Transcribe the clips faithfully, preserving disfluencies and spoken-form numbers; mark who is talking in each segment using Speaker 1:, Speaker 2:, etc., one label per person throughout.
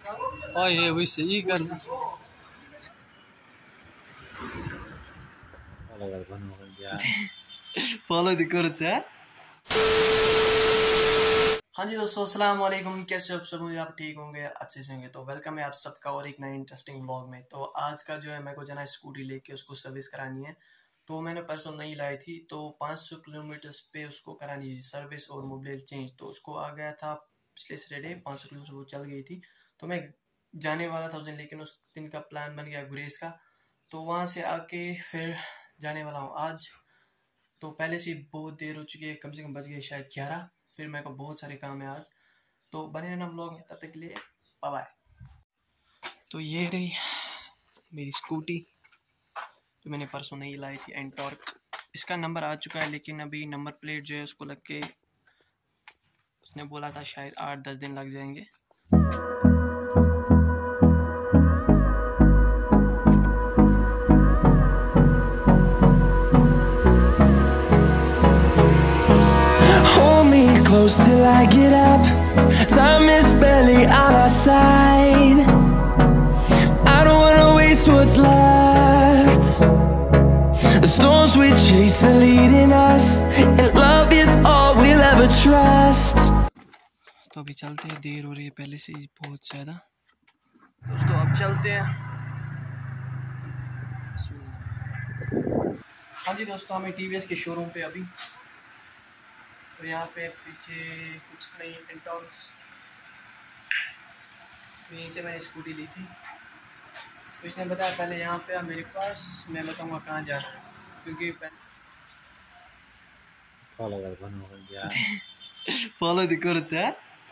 Speaker 1: Oh yeah, we see you guys. Follow the course, है? हाँ जी दोस्तों, अस्सलाम वालेकुम। कैसे हो आप सब? मुझे आप ठीक होंगे, अच्छे से होंगे। तो वेलकम है आप सबका और एक नए इंटरेस्टिंग व्लॉग में। तो आज का जो है मेरे को जाना है स्कूटी लेके, उसको सर्विस करानी है। तो मैंने परसों नहीं लाई थी, तो पाँच सौ किलोमीटर पे उसको करानी थी सर्विस और मोबिल चेंज। तो उसको आ गया था पिछले सैटरडे, पाँच सौ किलोमीटर वो चल गई थी। तो मैं जाने वाला था उस दिन, लेकिन उस दिन का प्लान बन गया गुरेज का। तो वहाँ से आके फिर जाने वाला हूँ आज। तो पहले से बहुत देर हो चुकी है, कम से कम बज गए शायद ग्यारह। फिर मेरे को बहुत सारे काम है आज, तो बने रहना व्लॉग में। तब तक के लिए बाय बाय। तो ये रही मेरी स्कूटी जो मैंने परसों नहीं लाई थी, एंटॉर्क। इसका नंबर आ चुका है, लेकिन अभी नंबर प्लेट जो है उसको लग के, उसने बोला था शायद आठ दस दिन लग जाएंगे।
Speaker 2: Close till I get up. Time is barely on our side. I don't wanna waste what's left. The storms we chase are leading us, and love is all we'll ever trust.
Speaker 1: तो अभी चलते हैं, देर हो रही है पहले से ही बहुत ज़्यादा। दोस्तों अब चलते हैं। हाँ जी दोस्तों, हमें टी वी एस के शोरूम पे अभी। तो यहाँ पे पीछे कुछ नहीं, एंटॉर्क्स। यहीं से मैंने स्कूटी ली थी। तो इसने बताया पहले यहाँ पे आ मेरे पास, मैं बताऊँगा कहाँ जा रहा है, क्योंकि फॉलो द कोर्स है।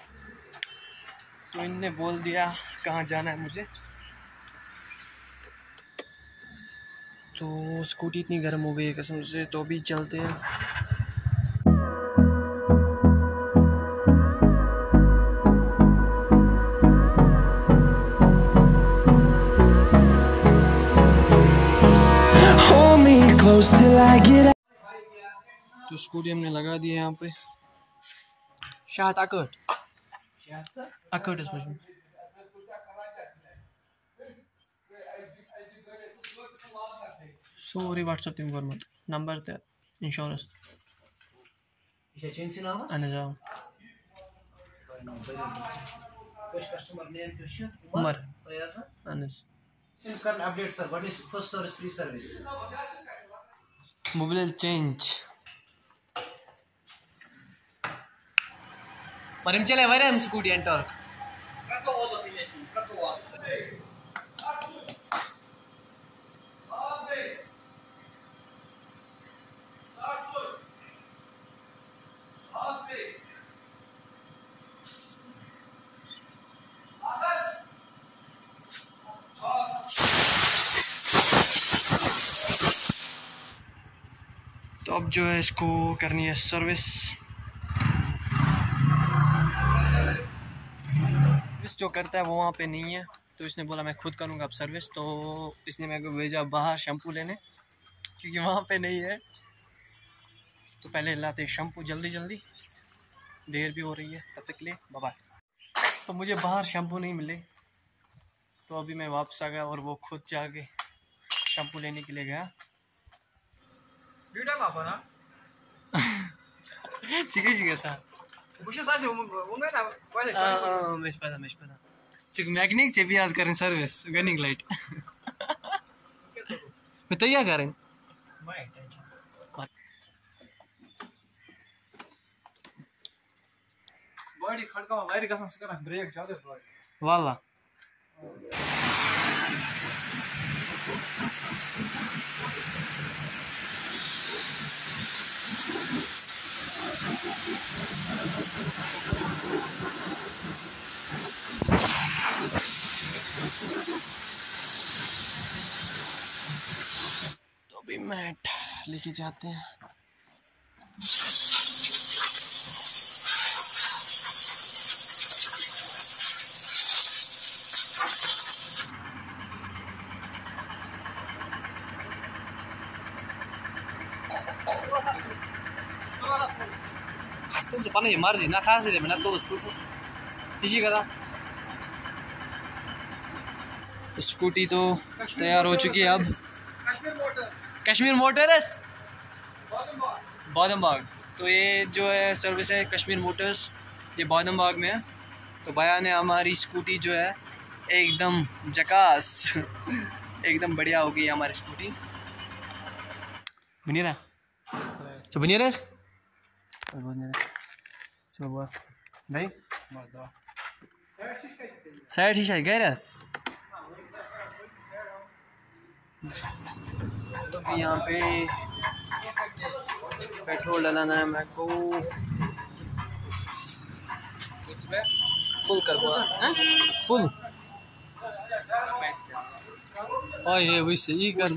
Speaker 1: तो इनने बोल दिया कहाँ जाना है मुझे। तो स्कूटी इतनी गर्म हो गई है कसम से। तो अभी चलते हैं।
Speaker 2: Close till I get up.
Speaker 1: तो स्कूटी हमने लगा दी है यहाँ पे। शायद अकर्ट अकर्ट is much. Sorry WhatsApp tim gormat number te insurance
Speaker 3: İşe çensin almaz.
Speaker 1: anacağım.
Speaker 3: Kaç customer name question?
Speaker 1: Umar.
Speaker 3: Fayaza.
Speaker 1: Anas.
Speaker 3: Since current update sir, what is first service free service?
Speaker 1: Mobile change. Marim chale varem scooty Entork.
Speaker 3: Kako vodo pinesin, kako vodo.
Speaker 1: तो अब जो है इसको करनी है service. इस जो करता है वो वहाँ पे नहीं है, तो इसने बोला मैं खुद करूँगा अब सर्विस। तो इसने मेरे को भेजा बाहर शैम्पू लेने, क्योंकि वहाँ पे नहीं है। तो पहले लाते शैम्पू जल्दी जल्दी, देर भी हो रही है। तब तक के लिए बाय बाय। तो मुझे बाहर शैम्पू नहीं मिले, तो अभी मैं वापस आ गया और वो खुद जाके शैम्पू लेने के लिए गया। Chica chica sa.
Speaker 3: Bu şey sadece onun onun ne böyle
Speaker 1: Ah ah, meş pada meş pada. Chick mechanic से भी आज करें सर्विस गनिंग लाइट। बताइए करें।
Speaker 3: बॉडी खड़का वायर कसम से करा ब्रेक ज्यादा है
Speaker 1: वाला। तो अभी मैट लेके जाते हैं। तुमसे पानी मार जी ना था से मैं ना तो दोस्तों से इसी कदा स्कूटी तो तैयार हो चुकी है अब।
Speaker 3: Kashmir motor
Speaker 1: Kashmir motors Badam Bagh. तो ये जो है सर्विस है कश्मीर मोटर्स, ये बादम बाग में है। तो भैया ने हमारी स्कूटी जो है एकदम जकास एकदम बढ़िया हो गई हमारी स्कूटी। बनी रहा तो बनी रहा भाई साइड शीशा गए रहा। तो भी यहाँ पे पेट्रोल डलाना है मेरे को, फुल करवा फुल और ये वैसे ही कर।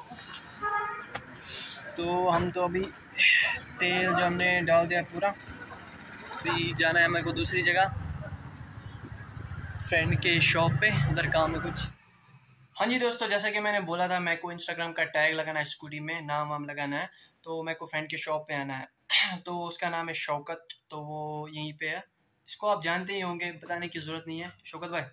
Speaker 1: तो हम तो अभी तेल जो हमने डाल दिया पूरा, अभी जाना है मेरे को दूसरी जगह फ्रेंड के शॉप पे, उधर काम है कुछ। हाँ जी दोस्तों, जैसा कि मैंने बोला था मेरे को इंस्टाग्राम का टैग लगाना है स्कूटी में, नाम वाम लगाना है। तो मेरे को फ्रेंड के शॉप पे आना है। तो उसका नाम है शौकत, तो वो यहीं पे है। इसको आप जानते ही होंगे, बताने की ज़रूरत नहीं है। शौकत भाई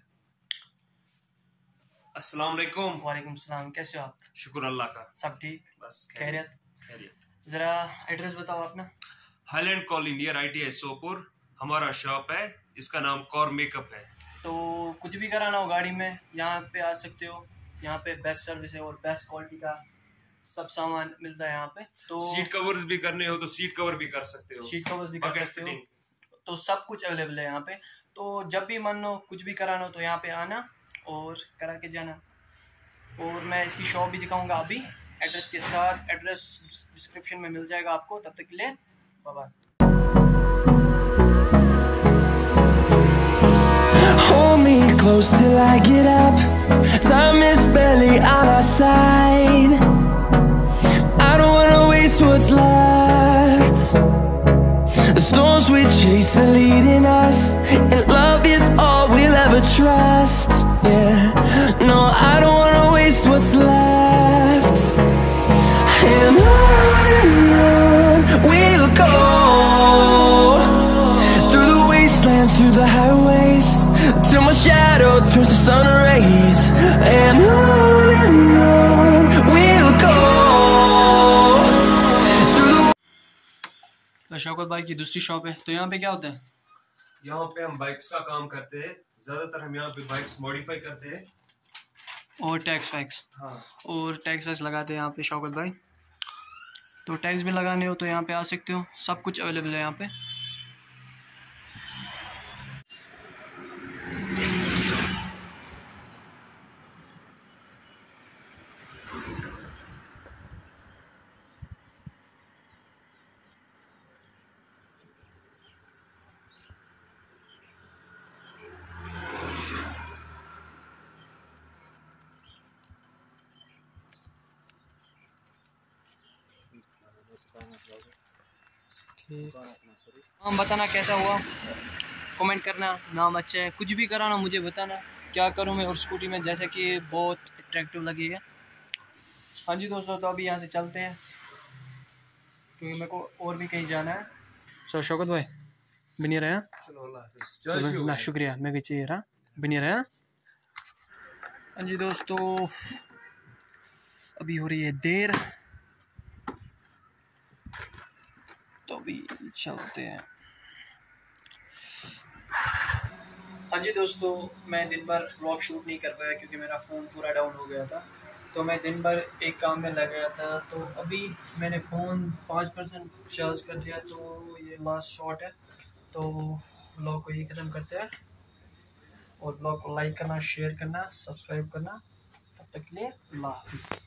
Speaker 4: अस्सलाम वालेकुम।
Speaker 1: वालेकुम सलाम, कैसे हो आप?
Speaker 4: शुक्र अल्लाह का,
Speaker 1: सब ठीक?
Speaker 4: बस
Speaker 1: खैरियत?
Speaker 4: खैरियत।
Speaker 1: ज़रा एड्रेस बताओ अपना।
Speaker 4: Highland colony near I T I Sopore हमारा शॉप है, इसका नाम कॉर मेकअप है।
Speaker 1: तो कुछ भी कराना हो गाड़ी में यहाँ पे आ सकते हो। यहाँ पे बेस्ट सर्विस है और बेस्ट क्वालिटी का सब सामान मिलता है यहाँ पे। तो
Speaker 4: सीट कवर्स भी करने हो तो सीट कवर भी कर सकते हो,
Speaker 1: सीट कवर्स भी कर
Speaker 4: Bucket
Speaker 1: सकते हो।
Speaker 4: fitting।
Speaker 1: तो सब कुछ अवेलेबल है यहाँ पे। तो जब भी मन हो कुछ भी कराना हो तो यहाँ पे आना और करा के जाना। और मैं इसकी शॉप भी दिखाऊंगा अभी एड्रेस के साथ। एड्रेस डिस्क्रिप्शन में मिल जाएगा आपको। तब तक के लिए bye bye.
Speaker 2: Hold me close till I get up. Time is barely on our side. I don't wanna waste what's left. The storms we chase are leading us, and love is all we'll ever trust. Yeah, no, I don't wanna waste what's left. And on and on we'll go, through the wastelands, through the highways, till my shadow turns to sun rays. And on and on we'll go, through the...
Speaker 1: तो शौकत भाई की दूसरी shop है। तो यहाँ पे क्या होता है?
Speaker 4: यहाँ पे हम बाइक्स का काम करते हैं, ज्यादातर हम यहाँ पे बाइक्स मॉडिफाई करते हैं
Speaker 1: और टैक्स वैक्स
Speaker 4: हाँ।
Speaker 1: और टैक्स वैक्स लगाते हैं यहाँ पे शौकत भाई। तो टैक्स भी लगाने हो तो यहाँ पे आ सकते हो, सब कुछ अवेलेबल है यहाँ पे। नाम बताना कैसा हुआ, कमेंट करना। नाम अच्छा है, कुछ भी कराना मुझे बताना, क्या करूँ मैं और स्कूटी में, जैसे कि बहुत अट्रैक्टिव लगेगा। हाँ जी दोस्तों, तो अभी यहाँ से चलते हैं क्योंकि मेरे को और भी कहीं जाना है। सो शौकत भाई बनी रहे हैं। चलो ना, शुक्रिया, मैं चाहिए रहा बनी रहे हैं। हाँ जी दोस्तों, अभी हो रही है देर, तो अभी चलते हैं। हाँ जी दोस्तों, मैं दिन भर व्लॉग शूट नहीं कर पाया क्योंकि मेरा फ़ोन पूरा डाउन हो गया था। तो मैं दिन भर एक काम में लग गया था। तो अभी मैंने फ़ोन पाँच परसेंट चार्ज कर दिया, तो ये लास्ट शॉट है। तो व्लॉग को ही ख़त्म करते हैं और व्लॉग को लाइक करना, शेयर करना, सब्सक्राइब करना। तब तक के लिए अल्लाह हाफ़िज़।